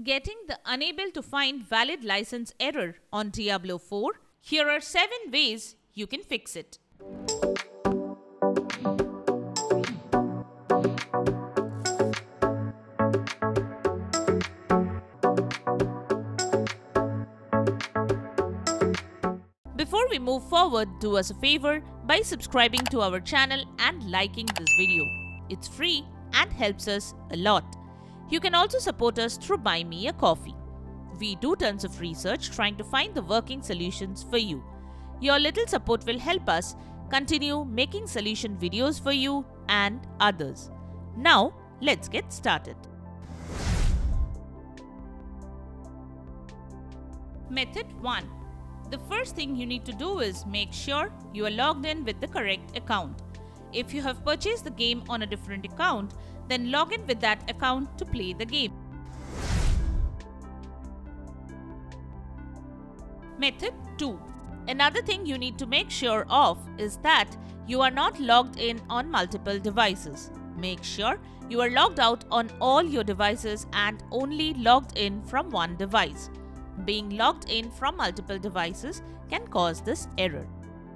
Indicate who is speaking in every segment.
Speaker 1: Getting the unable to find valid license error on Diablo 4, here are 7 ways you can fix it. Before we move forward, do us a favor by subscribing to our channel and liking this video. It's free and helps us a lot. You can also support us through Buy Me a Coffee. We do tons of research trying to find the working solutions for you. Your little support will help us continue making solution videos for you and others. Now, let's get started. Method 1. The first thing you need to do is make sure you are logged in with the correct account. If you have purchased the game on a different account, then log in with that account to play the game. Method 2. Another thing you need to make sure of is that you are not logged in on multiple devices. Make sure you are logged out on all your devices and only logged in from one device. Being logged in from multiple devices can cause this error.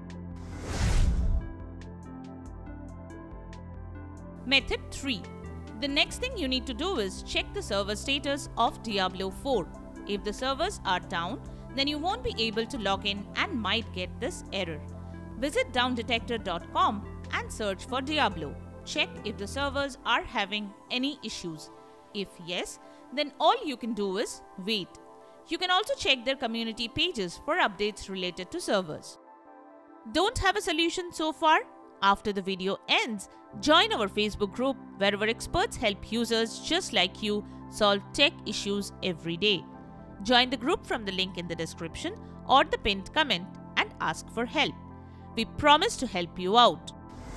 Speaker 1: Method 3. The next thing you need to do is check the server status of Diablo 4. If the servers are down, then you won't be able to log in and might get this error. Visit downdetector.com and search for Diablo. Check if the servers are having any issues. If yes, then all you can do is wait. You can also check their community pages for updates related to servers. Don't have a solution so far? After the video ends, join our Facebook group where our experts help users just like you solve tech issues every day. Join the group from the link in the description or the pinned comment and ask for help. We promise to help you out.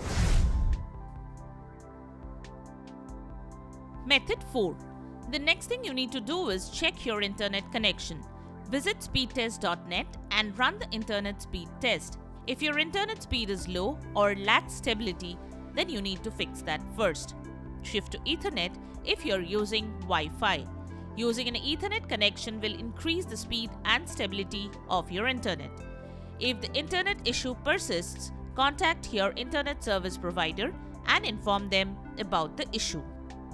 Speaker 1: Method 4. The next thing you need to do is check your internet connection. Visit speedtest.net and run the internet speed test. If your internet speed is low or lacks stability, then you need to fix that first. Shift to Ethernet if you're using Wi-Fi. Using an Ethernet connection will increase the speed and stability of your internet. If the internet issue persists, contact your internet service provider and inform them about the issue.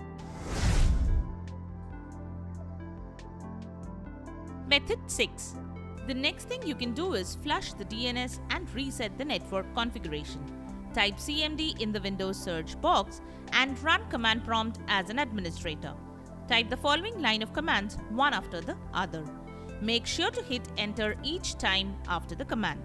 Speaker 1: Method 6. The next thing you can do is flush the DNS and reset the network configuration. Type CMD in the Windows search box and run command prompt as an administrator. Type the following line of commands one after the other. Make sure to hit enter each time after the command.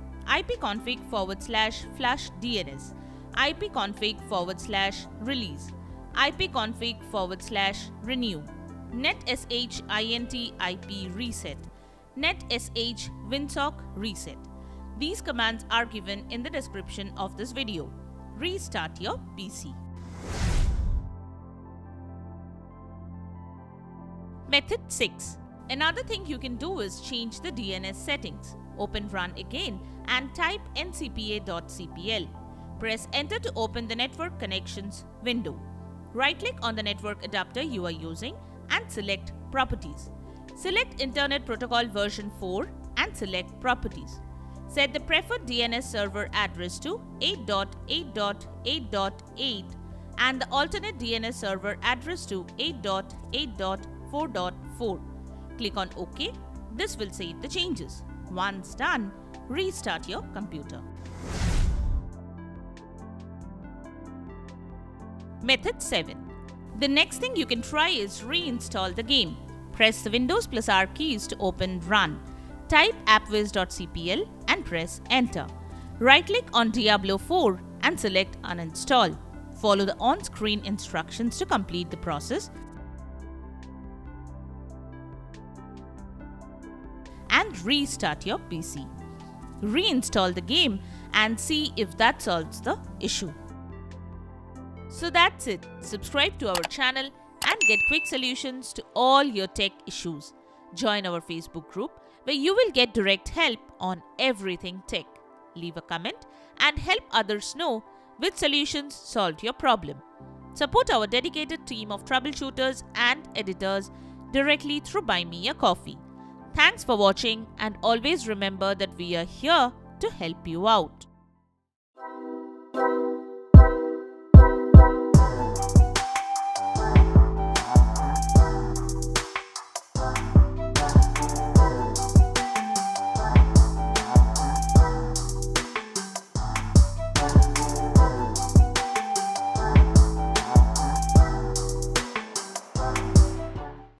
Speaker 1: ipconfig/flushdns, ipconfig/release, ipconfig/renew, netsh int ip reset, netsh winsock reset. These commands are given in the description of this video. Restart your PC. Method 6. Another thing you can do is change the DNS settings. Open Run again and type ncpa.cpl. Press enter to open the network connections window. Right-click on the network adapter you are using and select Properties. Select Internet Protocol version 4 and select Properties. Set the preferred DNS server address to 8.8.8.8 and the alternate DNS server address to 8.8.4.4. Click on OK. This will save the changes. Once done, restart your computer. Method 7. The next thing you can try is reinstall the game. Press the Windows + R keys to open Run. Type appwiz.cpl and press enter. Right-click on Diablo 4 and select uninstall. Follow the on-screen instructions to complete the process and restart your PC. Reinstall the game and see if that solves the issue. So that's it. Subscribe to our channel and get quick solutions to all your tech issues. Join our Facebook group where you will get direct help on everything tech. Leave a comment and help others know which solutions solved your problem. Support our dedicated team of troubleshooters and editors directly through Buy Me a Coffee. Thanks for watching, and always remember that we are here to help you out.